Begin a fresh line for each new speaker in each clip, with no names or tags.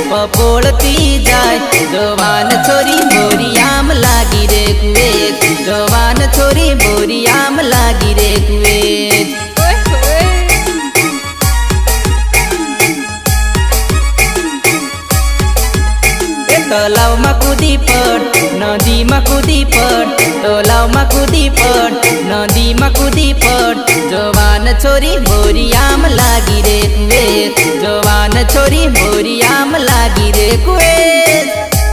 पपोड़ती जाए जवान छोरी मोरी आम लागी रे कुएत जवान छोरी मोरी आम लागी रे कुएत तलाव मा कूदी पड़ नदी मा कूदी पड़ तलाव मा कूदी पड़ नदी मा कूदी पड़ जवान छोरी मोरी आम लागी रे कुएत जवान छोरी मोरी आम लागी रे कुएत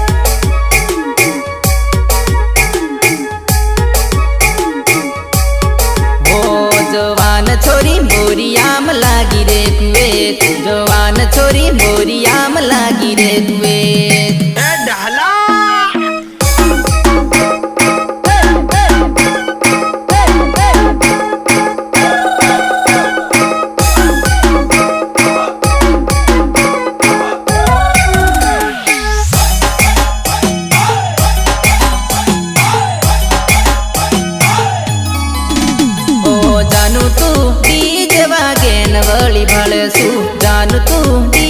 ओ जवान छोरी मोरी आम लागी रे कुएत जवान छोरी मोरी आम लागी रे कुएत जानू तू डीजे वागे नवली भळसू जानू तू